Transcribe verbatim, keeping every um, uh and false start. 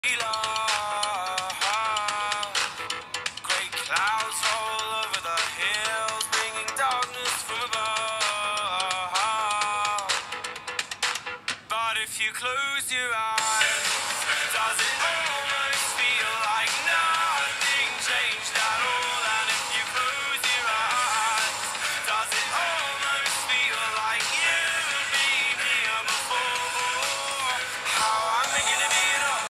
Great clouds roll over the hills, bringing darkness from above. But if you close your eyes